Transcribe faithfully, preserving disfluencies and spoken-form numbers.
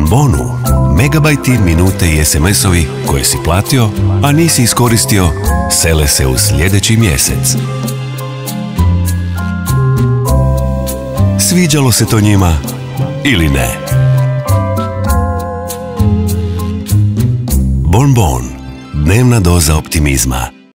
Bonbonu megabajti, minute i es em esovi koje si platio, a nisi iskoristio, sele se u sljedeći mjesec. Sviđalo se to njima ili ne? Bonbon, dnevna doza optimizma.